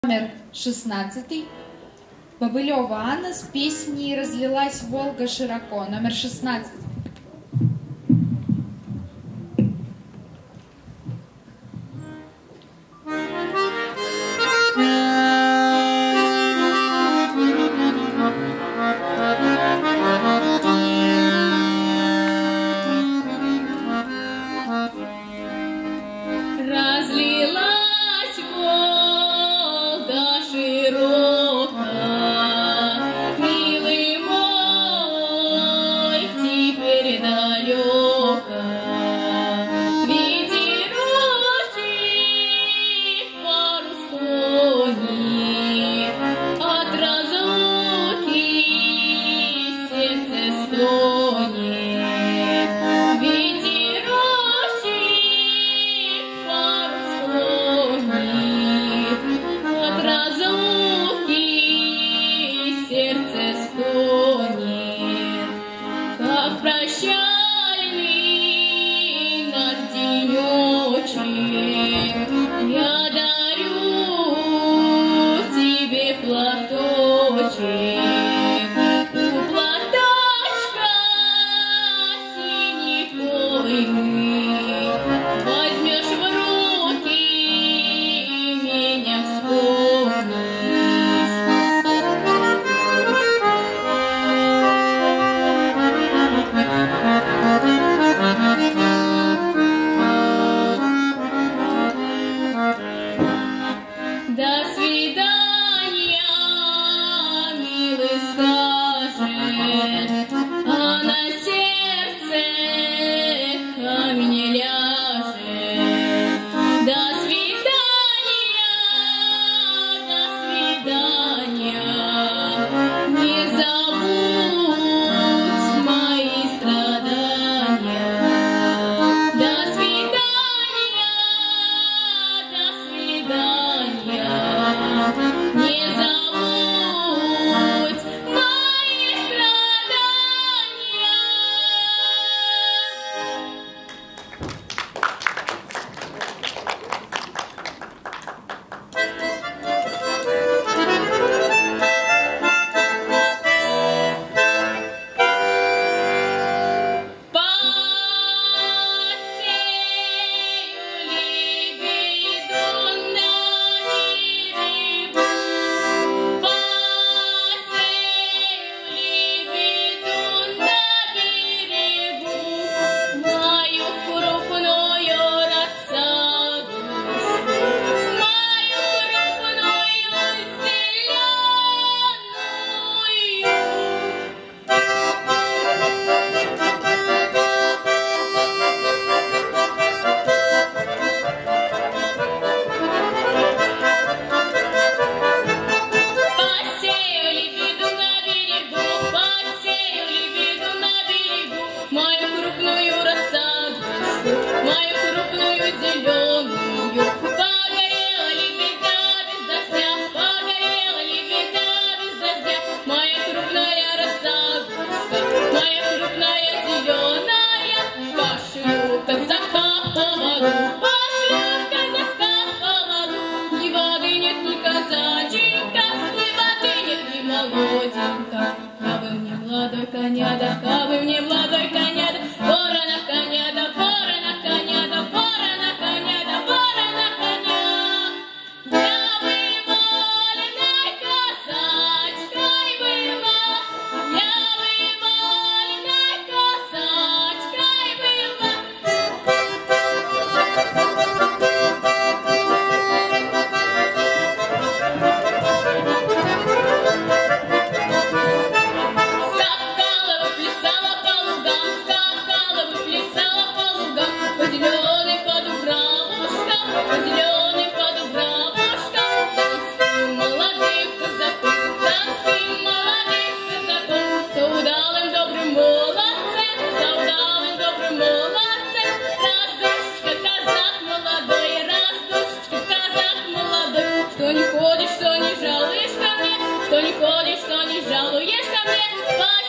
Номер 16. Бобылева Анна с песней «Разлилась Волга широко». Номер 16. Разлилась Волга широко, милый мой, теперь далеко. Ветерочек парус клонит, от разлуки сердце стонет. Ветерочек парус клонит, от разлуки сердце стонет. Как прощальный наш денечек, я дарю тебе платочек. У платочка синий поймы, возьмешь в руки, меня вспомнишь. До свидания, милый, скажет, а на сердце камень ляжет. До свидания, не забудь мои страдания. До свидания, не забудь мои страдания. Кабы мне молодой коня, да пора на коня, да пора на коня, да пора на коня, да пора на коня. Я бы вольной казачкой была, я бы вольной казачкой была. Зеленый по дубравушкам, танцуем молодых казаков, танцуем молодых казаков. За удалым добрым молодцем, за удалым добрым молодцем. Раз душечка казак молодой, раз душечка казак молодой. Что не ходишь, что не жалуешь ко мне, что не ходишь, что не жалуешь ко мне.